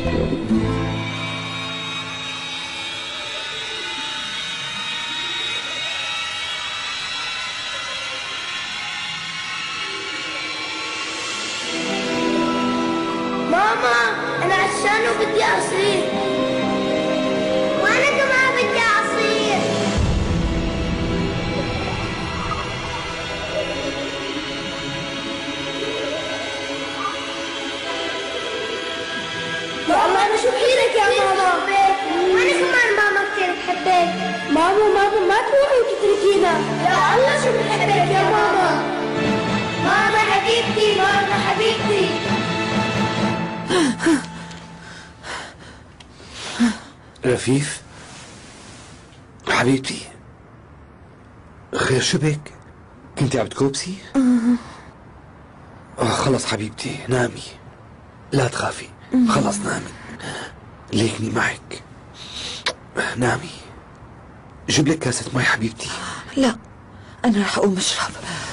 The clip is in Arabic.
ماما أنا عطشان وبدي عصير. وأنا كمان بدي عصير. ماما أنا شو بحيلك يا ماما؟ وأنا كمان ماما كثير بحبك. ماما ما تروحي وتتركينا. يا الله شو بحبك يا ماما. ماما حبيبتي ماما حبيبتي. رفيف حبيبتي، خير شو بك؟ كنتي عم تكوبسي؟ خلص حبيبتي نامي، لا تخافي، خلص نامي، ليكني معك، نامي. جيب لك كاسة مي حبيبتي. لا أنا رح أقوم أشرب.